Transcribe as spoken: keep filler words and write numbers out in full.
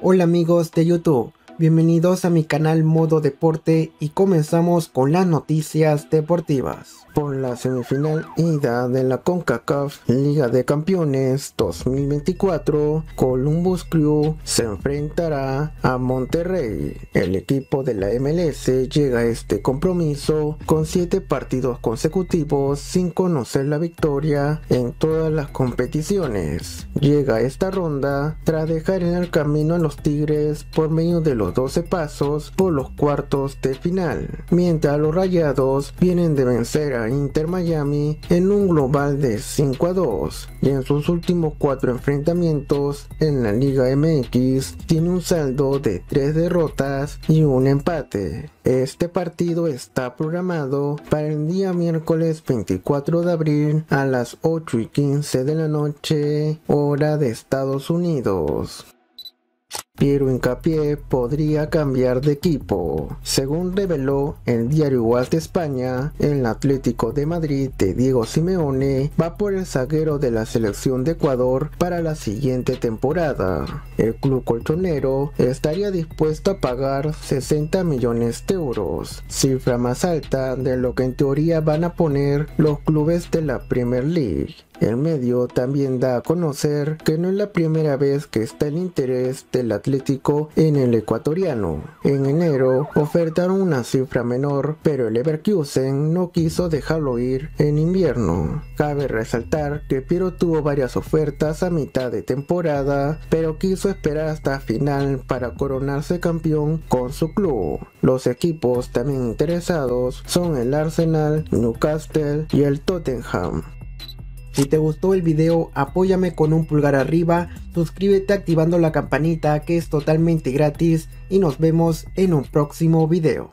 Hola amigos de YouTube, bienvenidos a mi canal Modo Deporte y comenzamos con las noticias deportivas. Por la semifinal ida de la CONCACAF Liga de Campeones dos mil veinticuatro, Columbus Crew se enfrentará a Monterrey. El equipo de la M L S llega a este compromiso con siete partidos consecutivos sin conocer la victoria en todas las competiciones. Llega a esta ronda tras dejar en el camino a los Tigres por medio de los doce pasos por los cuartos de final, mientras los Rayados vienen de vencer a Inter Miami en un global de cinco a dos, y en sus últimos cuatro enfrentamientos en la Liga M X tiene un saldo de tres derrotas y un empate. Este partido está programado para el día miércoles veinticuatro de abril a las ocho y quince de la noche, hora de Estados Unidos. Piero Hincapié podría cambiar de equipo. Según reveló el diario AS de España, el Atlético de Madrid de Diego Simeone va por el zaguero de la selección de Ecuador para la siguiente temporada. El club colchonero estaría dispuesto a pagar sesenta millones de euros, cifra más alta de lo que en teoría van a poner los clubes de la Premier League. El medio también da a conocer que no es la primera vez que está el interés del Atlético en el ecuatoriano. En enero ofertaron una cifra menor, pero el Leverkusen no quiso dejarlo ir en invierno. Cabe resaltar que Piero tuvo varias ofertas a mitad de temporada, pero quiso esperar hasta final para coronarse campeón con su club. Los equipos también interesados son el Arsenal, Newcastle y el Tottenham. Si te gustó el video, apóyame con un pulgar arriba, suscríbete activando la campanita que es totalmente gratis y nos vemos en un próximo video.